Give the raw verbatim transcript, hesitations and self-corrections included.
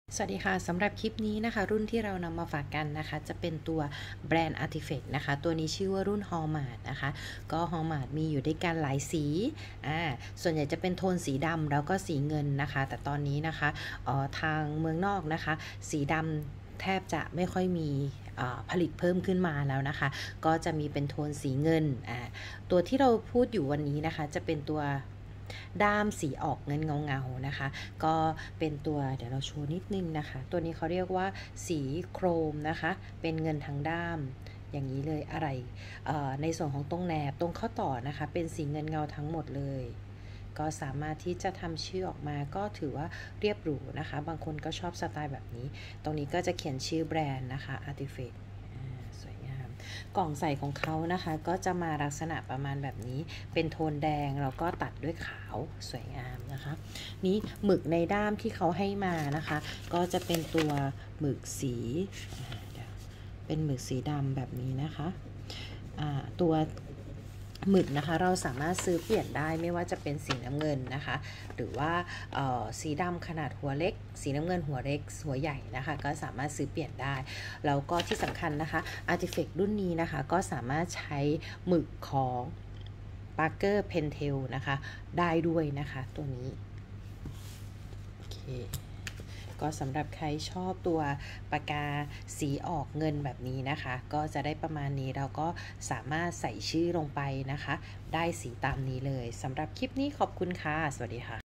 สวัสดีค่ะสำหรับคลิปนี้นะคะรุ่นที่เรานำมาฝากกันนะคะจะเป็นตัวแบรนด์ Artifact นะคะตัวนี้ชื่อว่ารุ่น Hallmark นะคะก็ Hallmark มีอยู่ด้วยกันหลายสีอ่าส่วนใหญ่จะเป็นโทนสีดำแล้วก็สีเงินนะคะแต่ตอนนี้นะคะเอ่อทางเมืองนอกนะคะสีดำแทบจะไม่ค่อยมีผลิตเพิ่มขึ้นมาแล้วนะคะก็จะมีเป็นโทนสีเงินอ่าตัวที่เราพูดอยู่วันนี้นะคะจะเป็นตัวด้ามสีออกเงินเงาๆนะคะก็เป็นตัวเดี๋ยวเราโชว์นิดนึงนะคะตัวนี้เขาเรียกว่าสีโครมนะคะเป็นเงินทั้งด้ามอย่างนี้เลยอะไรในส่วนของตรงแหนบตรงข้อต่อนะคะเป็นสีเงินเงาทั้งหมดเลยก็สามารถที่จะทำชื่อออกมาก็ถือว่าเรียบหรูนะคะบางคนก็ชอบสไตล์แบบนี้ตรงนี้ก็จะเขียนชื่อแบรนด์นะคะ Artifactกล่องใส่ของเขานะคะก็จะมาลักษณะประมาณแบบนี้เป็นโทนแดงแล้วก็ตัดด้วยขาวสวยงามนะคะนี้หมึกในด้ามที่เขาให้มานะคะก็จะเป็นตัวหมึกสีเป็นหมึกสีดำแบบนี้นะคะตัวหมึกนะคะเราสามารถซื้อเปลี่ยนได้ไม่ว่าจะเป็นสีน้ำเงินนะคะหรือว่าสีดำขนาดหัวเล็กสีน้ำเงินหัวเล็กหัวใหญ่นะคะก็สามารถซื้อเปลี่ยนได้แล้วก็ที่สำคัญนะคะ Artifact รุ่นนี้นะคะก็สามารถใช้หมึกของ Parker Pentel นะคะได้ด้วยนะคะตัวนี้โอเคก็สำหรับใครชอบตัวปากกาสีออกเงินแบบนี้นะคะก็จะได้ประมาณนี้เราก็สามารถใส่ชื่อลงไปนะคะได้สีตามนี้เลยสำหรับคลิปนี้ขอบคุณค่ะสวัสดีค่ะ